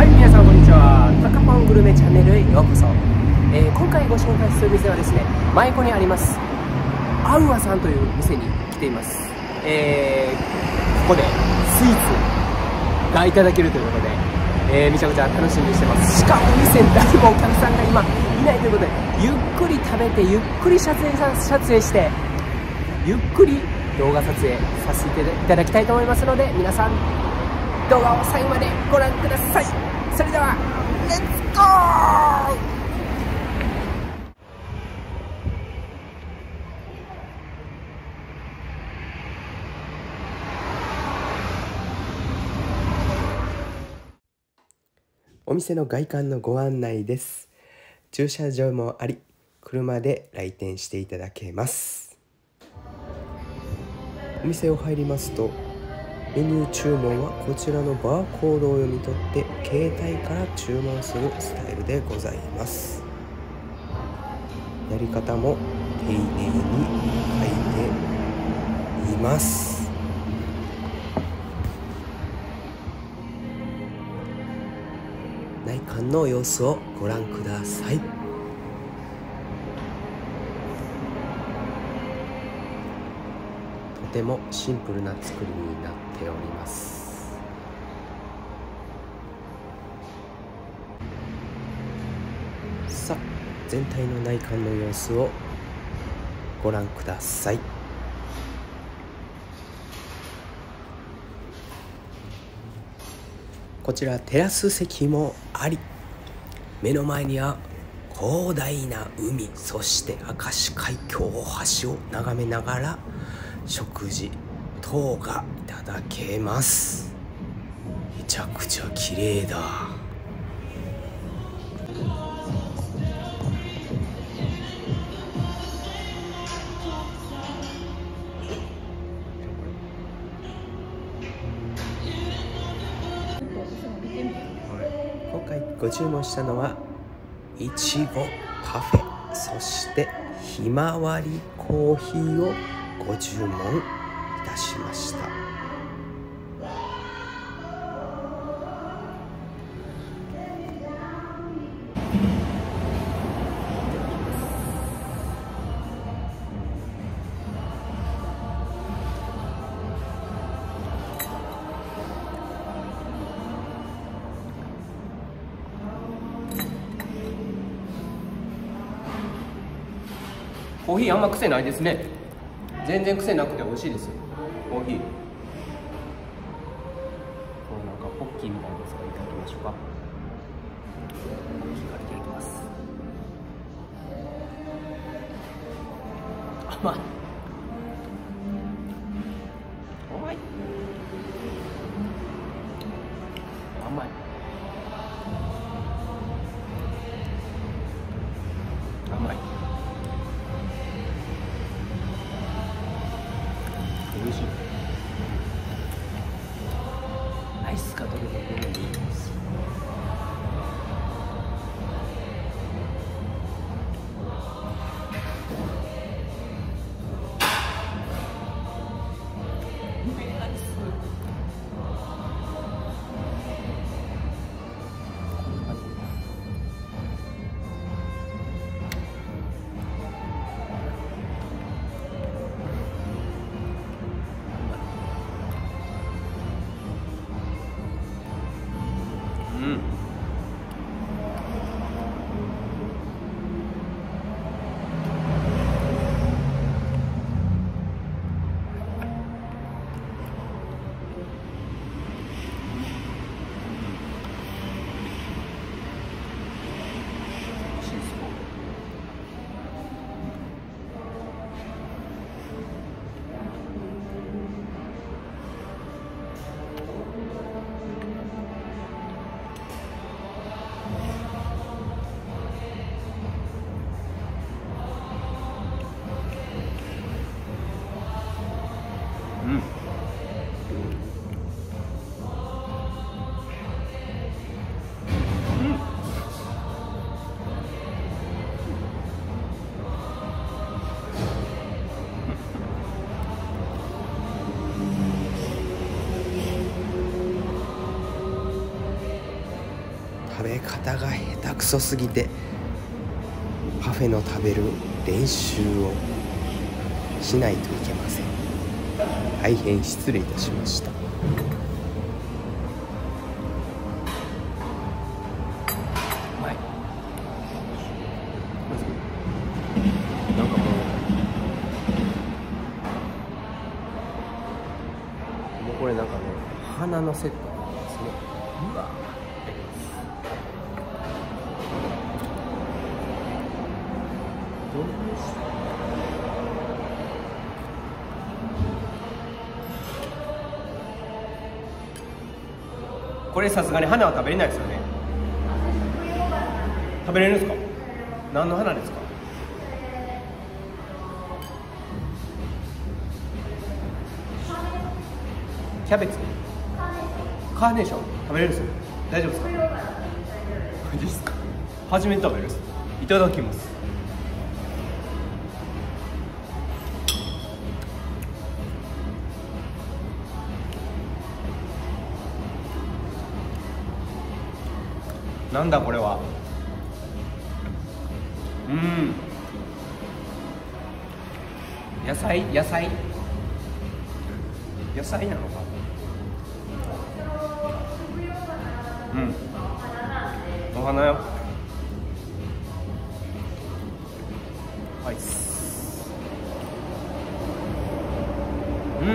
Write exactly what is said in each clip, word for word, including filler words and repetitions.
はい、皆さんこんにちは。タカポングルメチャンネルへようこそ。えー、今回ご紹介する店はですね、舞子にありますアウアさんという店に来ています。えー、ここでスイーツがいただけるということで、えー、めちゃくちゃ楽しみにしてます。しかもお店誰もお客さんが今いないということで、ゆっくり食べてゆっくり撮影さ撮影してゆっくり動画撮影させていただきたいと思いますので、皆さん動画を最後までご覧ください。それではレッツゴー。お店の外観のご案内です。駐車場もあり、車で来店していただけます。お店を入りますと、メニュー注文はこちらのバーコードを読み取って携帯から注文するスタイルでございます。やり方も丁寧に書いています。内観の様子をご覧ください。とてもシンプルな作りになっております。さあ、全体の内観の様子をご覧ください。こちらテラス席もあり、目の前には広大な海、そして明石海峡大橋を眺めながら食事等がいただけます。めちゃくちゃ綺麗だ。今回ご注文したのはいちごパフェ、そしてひまわりコーヒーをご注文いたしました。コーヒーあんま癖ないですね。全然癖なくて美味しいですよ、コーヒー。こうなんかポッキーみたいなやつからいただきましょうか。ポッキーからいただきます。甘い。甘い。甘い。甘い。美味しい。アイスが食べてくれるのいいです。うん。 食べ方が下手くそすぎてパフェの食べる練習をしないといけません。大変失礼いたしました。 なんかもう、もうこれなんかね、花のセットなんですね。うわ。どうですか。これさすがに花は食べれないですよね。食べれるんですか。何の花ですか。キャベツ、カーネーション食べれるんですよ。大丈夫ですか。マジですか。初めて食べるです。いただきます。なんだこれは。うん。野菜野菜野菜なのか。うん。お花よ。はい。うん。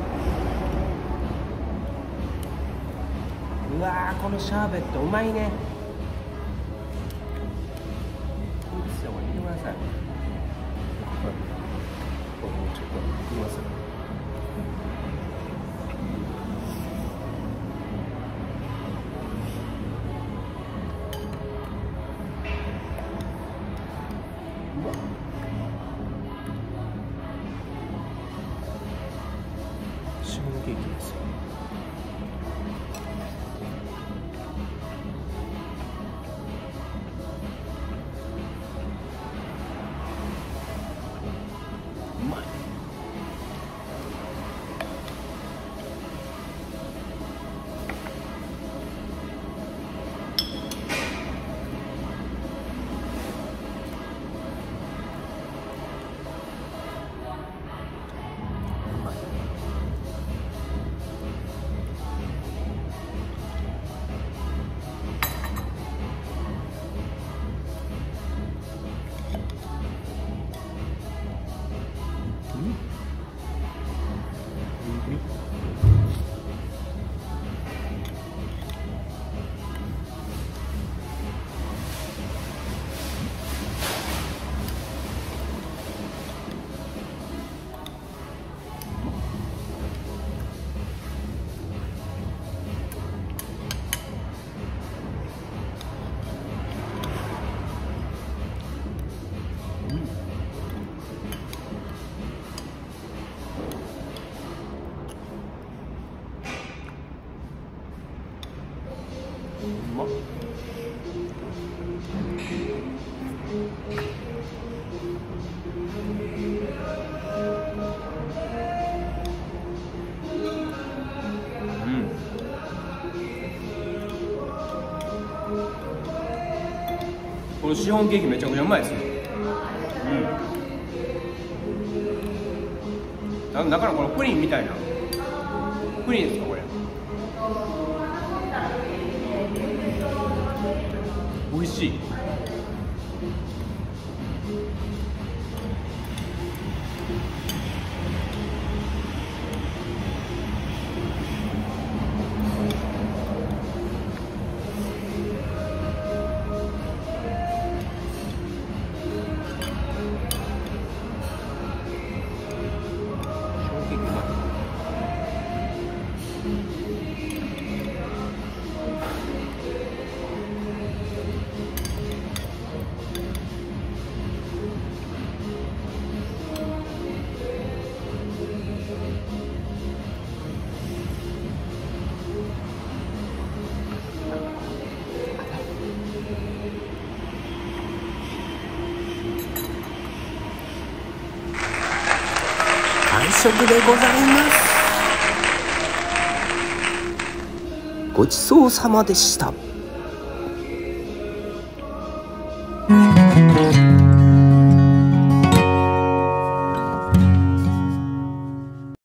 うわー、このシャーベットうまいね。こいつらは見てください。これちょっと見ます。シフォンケーキですよ。うまい。うまっ。うん。このシフォンケーキめちゃくちゃうまいですね。うん。だからこのプリンみたいな。プリンですかこれ。美味しい。完食でございます。ごちそうさまでした。 す。